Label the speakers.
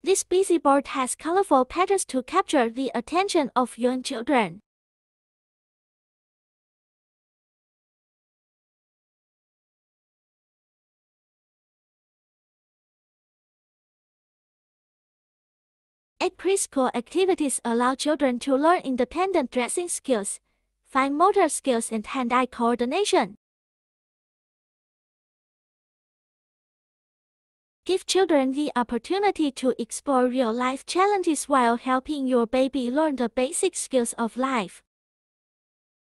Speaker 1: This busy board has colorful patterns to capture the attention of young children. Preschool activities allow children to learn independent dressing skills, fine motor skills, and hand-eye coordination. Give children the opportunity to explore real-life challenges while helping your baby learn the basic skills of life.